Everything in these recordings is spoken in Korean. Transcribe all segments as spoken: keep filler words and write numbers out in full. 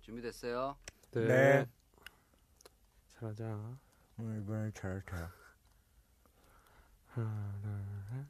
준비됐어요? 네. 네. 잘하자. 오늘 이번엔 잘할 테야. 하나, 둘, 셋.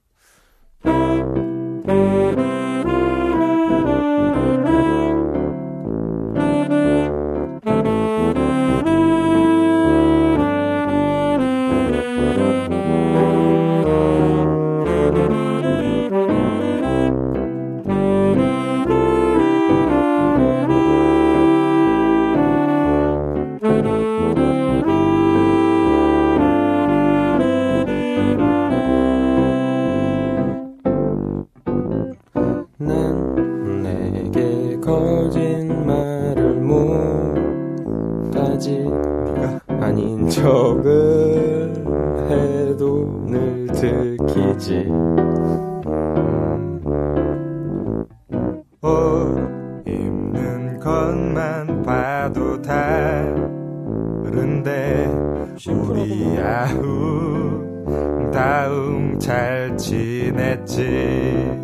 난 내게 거짓말을 못하지. 아닌 척을 해도 늘 들키지. 옷 입는 것만 봐도 다른데 우리 아우 다음 잘 지냈지.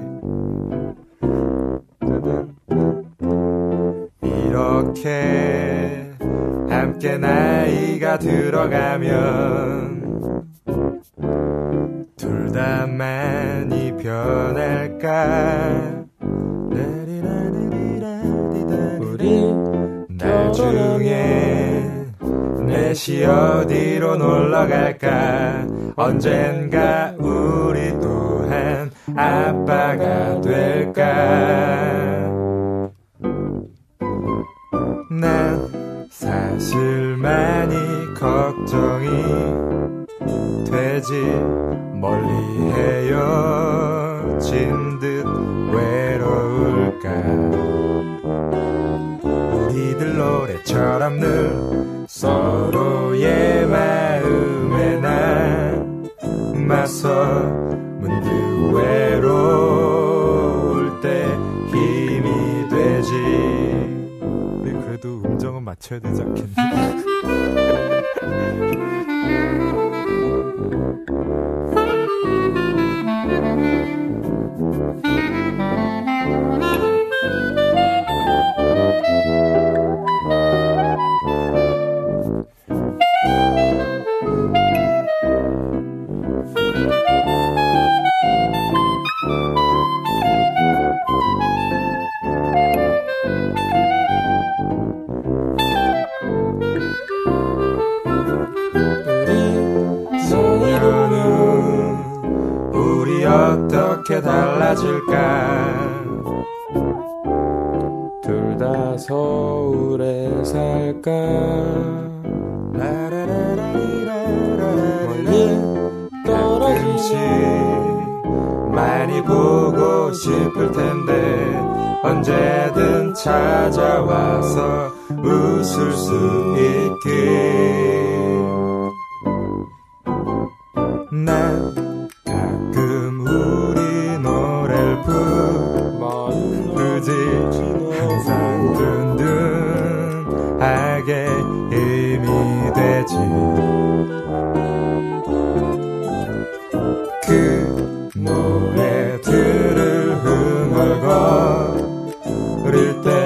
이렇게 함께 나이가 들어가면 둘 다 많이 변할까. 우리 나중에 넷이 어디로 놀러 갈까. 언젠가 우리 또한 아빠가 될까. 난 사실 많이 걱정이 되지. 멀리 헤어진 듯 외로울까. 우리들 노래처럼 늘 서로의 마음에 남아서 문득 외로울 때 힘이 되지. 우리 그래도 음정은 맞춰야 되지 않겠니? 어떻게 달라질까. 둘 다 서울에 살까. 멀리 떨어지지. 많이 보고 싶을 텐데 언제든 찾아와서 웃을 수 있게. 난 가끔 우리 노래를 부르지. 항상 든든하게 힘이 되지. 그 노래들을 흥얼거릴 때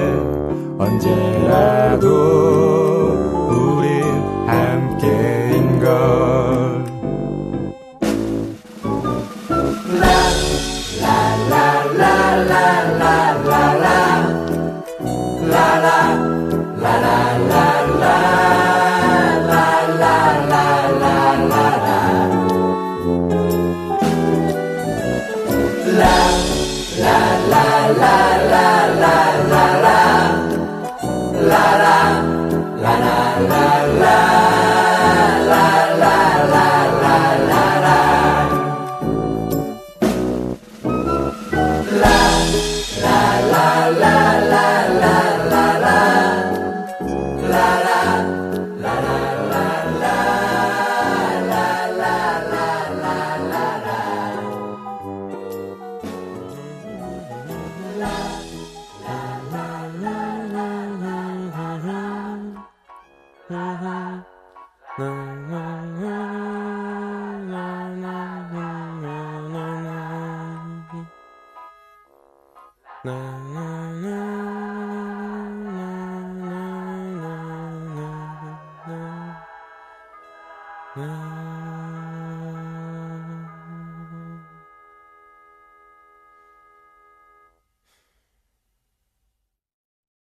언제라도 우린 함께인걸. 나 아.